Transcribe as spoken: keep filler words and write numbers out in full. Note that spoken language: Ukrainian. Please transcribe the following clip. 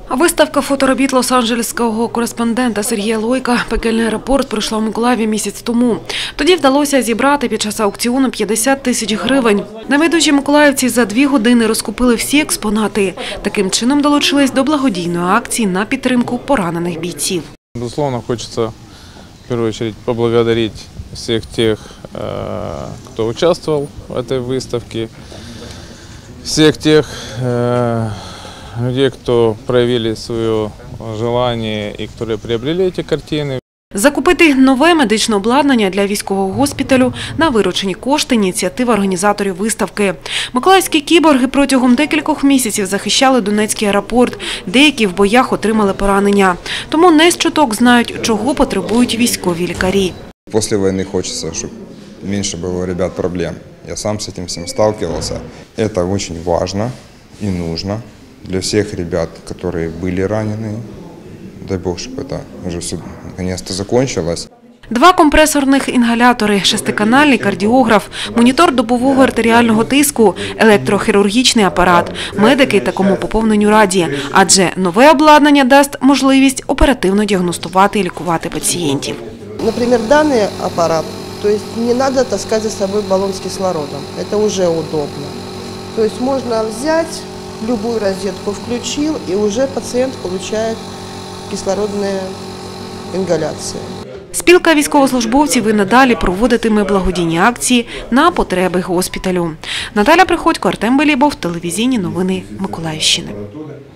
Виставка фоторобіт лос-анджелесського кореспондента Сергія Лойка «Пекельний аеропорт» пройшла в Миколаєві місяць тому. Тоді вдалося зібрати під час аукціону п'ятдесят тисяч гривень. Найвідучі миколаївці за дві години розкупили всі експонати. Таким чином долучились до благодійної акції на підтримку поранених бійців. Безусловно, хочется в первую очередь поблагодарить всех тех, кто участвовал в этой выставке, всех тех людей, кто проявили свое желание и которые приобрели эти картины. Закупити нове медичне обладнання для військового госпіталю на виручені кошти – ініціатива організаторів виставки. Миколаївські кіборги протягом декількох місяців захищали Донецький аеропорт. Деякі в боях отримали поранення. Тому не з чуток знають, чого потребують військові лікарі. Після війни хочеться, щоб менше було у ребят проблем. Я сам з цим всім сталкивався. Це дуже важливо і потрібно для всіх ребят, які були ранені. Дай Бог, щоб це вже все наконец-то закончилось. Два компресорних інгалятори, шестиканальний кардіограф, монітор добового артеріального тиску, електрохірургічний апарат. Медики такому поповненню раді, адже нове обладнання дасть можливість оперативно діагностувати і лікувати пацієнтів. Наприклад, даний апарат, тобто не треба таскати за собою балон з кислородом, це вже удобно. Тобто можна взяти, любую розетку включив і вже пацієнт отримує кислородні інгаляції. Спілка військовослужбовців і надалі проводитиме благодійні акції на потреби госпіталю. Наталя Приходько, Артем Белібов, телевізійні новини Миколаївщини.